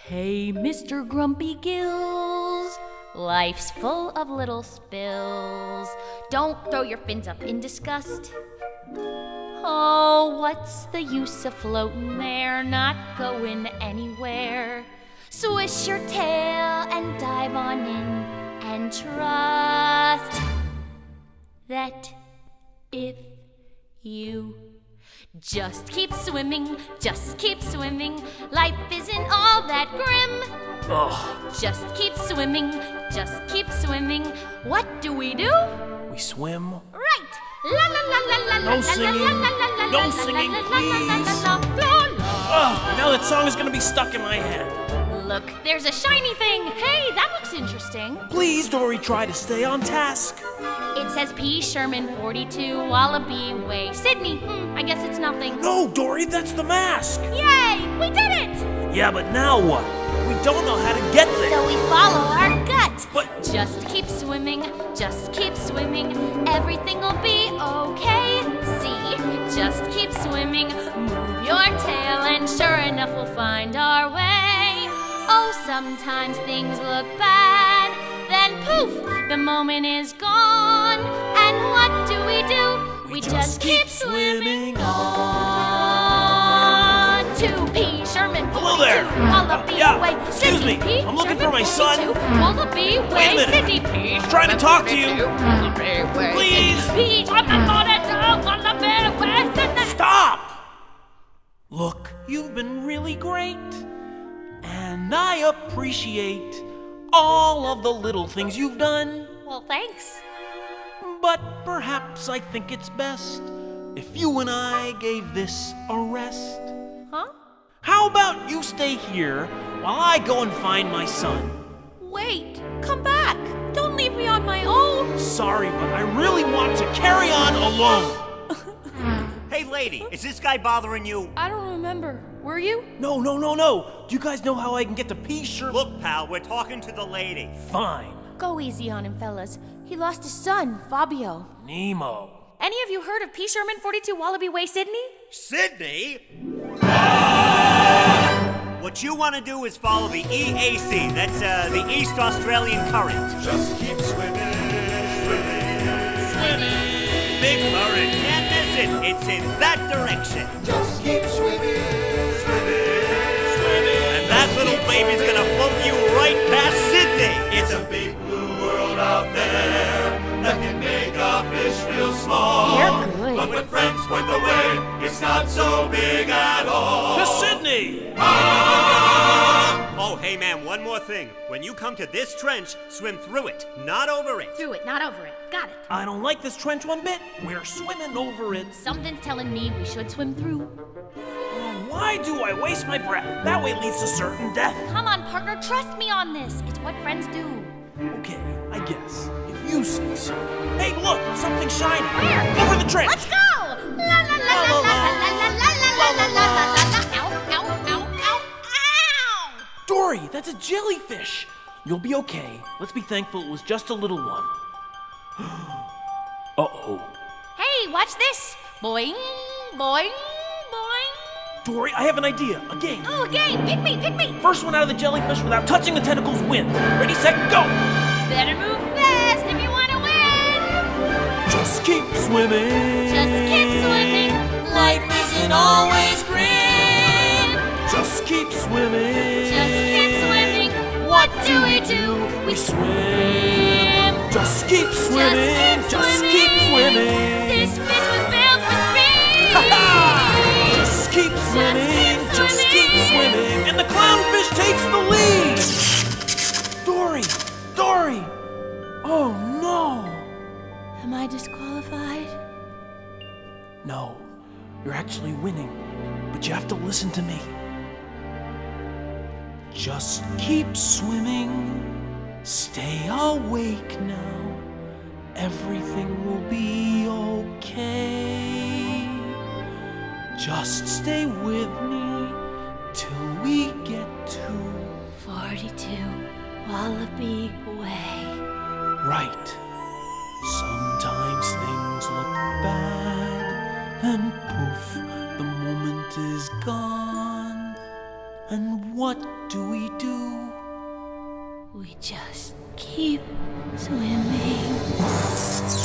Hey, Mr. Grumpy Gills, life's full of little spills. Don't throw your fins up in disgust. Oh, what's the use of floating there, not going anywhere? Swish your tail and dive on in and trust that if you just keep swimming, life isn't all that grim. Ugh. Just keep swimming. What do? We swim. Right. La la la la la la. No singing. No singing, please. Ugh, now that song is gonna be stuck in my head. Look, there's a shiny thing. Hey, that looks interesting. Please, Dory, try to stay on task. It says P. Sherman 42 Wallaby Way, Sydney. I guess it's nothing. No, Dory, that's the mask. Yay, we did it! Yeah, but now what? We don't know how to get there. So we follow our gut. But just keep swimming. Everything will be okay. See, just keep swimming. Move your tail, and sure enough, we'll find our way. Oh, sometimes things look bad. Then poof, the moment is gone. And what do? We just keep swimming on. To P. Sherman 42 Hello there. Wallaby Way, Excuse Sydney. me. P. I'm looking Sherman for my son. 42 Wallaby Wait a Way, minute. Sydney. P. I'm trying to talk to you. Please. P. Sherman 42 Wallaby Way, Sydney. Stop! Look, you've been really great. And I appreciate all of the little things you've done. Well, thanks. But perhaps I think it's best if you and I gave this a rest. Huh? How about you stay here while I go and find my son? Wait, come back. Don't leave me on my own. Sorry, but I really want to carry on alone. Hey, lady, is this guy bothering you? I don't remember. Were you? No. Do you guys know how I can get to P. Sherman? Look, pal, we're talking to the lady. Fine. Go easy on him, fellas. He lost his son, Fabio. Nemo. Any of you heard of P. Sherman 42 Wallaby Way, Sydney? Sydney? What you want to do is follow the EAC. That's the East Australian Current. Just keep swimming. Big current. Can't miss it. It's in that direction. Just keep swimming. And that little baby's gonna float you right past Sydney. It's a big blue world out there that can make a fish feel small. You're good. But when friends point the way, it's not so big at all. To Sydney! Oh, hey, man, one more thing. When you come to this trench, swim through it, not over it. Through it, not over it. Got it. I don't like this trench one bit. We're swimming over it. Something's telling me we should swim through. Why do I waste my breath? That way leads to certain death. Come on, partner, trust me on this. It's what friends do. Okay, I guess. If you say so. Hey, look, something shiny. Where? Over the trench. Let's go! La la la la la la la la la la la la. Ow. Dory, that's a jellyfish. You'll be okay. Let's be thankful it was just a little one. Uh-oh. Hey, watch this. Boing, boing, boing. Dory, I have an idea. A game. Oh, a game. Pick me. First one out of the jellyfish without touching the tentacles wins. Ready, set, go! Better move fast if you want to win. Just keep swimming. Just keep swimming. Life isn't always grim. Just keep swimming. Just keep swimming. What do? We swim. Just keep swimming. Just keep swimming. This fish was built for speed. Just keep swimming. Just keep swimming. And the clownfish takes the lead. Dory. Oh no. Am I disqualified? No, you're actually winning, but you have to listen to me. Just keep swimming, stay awake now, everything will be okay. Just stay with me till we get to 42 Wallaby Way. right. Sometimes things look bad, then poof, the moment is gone. And what do we do? We just keep swimming.